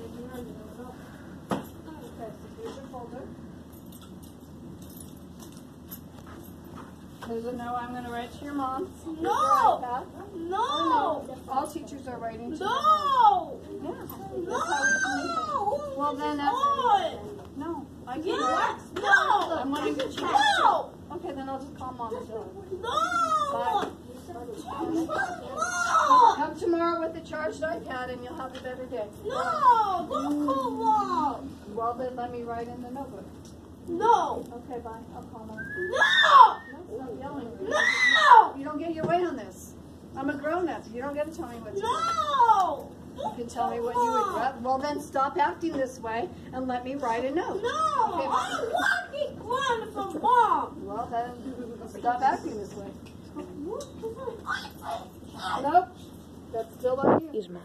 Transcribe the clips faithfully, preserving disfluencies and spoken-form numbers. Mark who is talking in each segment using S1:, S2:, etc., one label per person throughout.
S1: Okay, so here's your folder. There's a note I'm going to write to your mom.
S2: No!
S1: Right,
S2: No!
S1: no! All teachers are writing to
S2: No!
S1: Yeah.
S2: No!
S1: Well, then that's...
S2: No!
S1: No. I can't.
S2: Yes! No!
S1: I'm wanting to check.
S2: No!
S1: Okay, then I'll just call mom and tell her.
S2: No!
S1: No! Come tomorrow with a charged iPad and you'll have a better day.
S2: No! Don't call mom!
S1: Well, then let me write in the notebook.
S2: No!
S1: Okay, bye. I'll call mom.
S2: No!
S1: Stop yelling.
S2: No!
S1: You don't get your way on this. I'm a grown-up. You don't get to tell me what to do.
S2: No!
S1: You can tell me what you regret. Well, then stop acting this way and let me write a note.
S2: No!
S1: Okay,
S2: I'm walking one for mom!
S1: well, then stop acting this way. Nope. That's still on you.
S3: He's mad.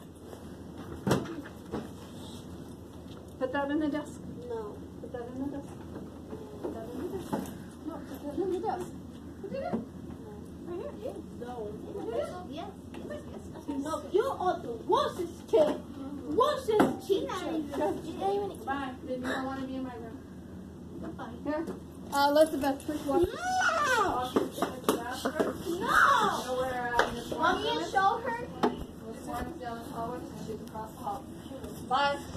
S1: Put that in the desk.
S2: No.
S1: Put that in the desk. Put that in the desk. No, put that in the desk. Put it in. Right here.
S2: No.
S1: Put it in.
S4: Yes.
S2: No, you are the worstest kid. Worstest teacher.
S1: Bye. Then you don't want to be in my room.
S4: Bye.
S1: Here. Uh, Elizabeth, quick walk.
S2: No!
S1: Wash your hands in the bathroom.
S2: No!
S1: You know where uh, Miss
S4: Want me to
S1: Warren is?
S4: show her?
S1: Miss Warren's down the hallway. She's across the hall. Bye.